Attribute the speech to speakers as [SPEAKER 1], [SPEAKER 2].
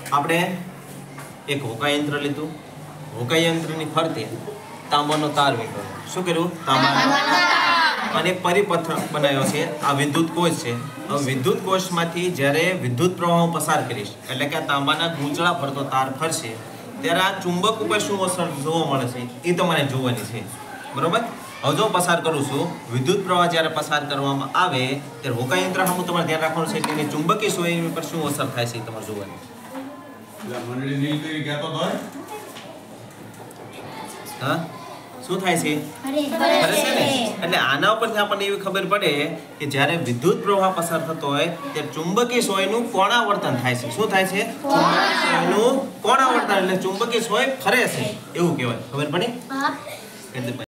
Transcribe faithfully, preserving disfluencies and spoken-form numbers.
[SPEAKER 1] આપણે એક હોકા યંત્ર લીધું, હોકા યંત્રની ફરતે તાંબાનો તાર વીંટો. શું કર્યું? તાંબાનો અને પરિપથ બનાવ્યો છે. આ વિદ્યુત કોષ છે. હવે વિદ્યુત કોષમાંથી જ્યારે વિદ્યુત પ્રવાહ પસાર કરીશ એટલે કે આ તાંબાના ગૂંચળા ફરતો તાર ફરશે ત્યારે આ ચુંબક ઉપર શું અસર જોવા મળે છે એ તમારે જોવાની છે. બરોબર? હવે જો પસાર કરું છું, વિદ્યુત પ્રવાહ જ્યારે પસાર કરવામાં આવે ત્યારે હોકા યંત્ર સામે તમારે ધ્યાન રાખવાનું છે કે એની ચુંબકીય સોય પર શું અસર થાય છે એ તમારે જોવાની. હા, શું થાય છે? ફરે છે ને? એટલે આના ઉપરથી આપણને એવી ખબર પડે કે જ્યારે વિદ્યુત પ્રવાહ પસાર થતો હોય ત્યારે ચુંબકીય સોયનું કોણાવર્તન થાય છે. શું થાય છે? ચુંબકીય સોયનું કોણાવર્તન એટલે ચુંબકીય સોય ફરે છે એવું કહેવાય. ખબર પડી? એટલે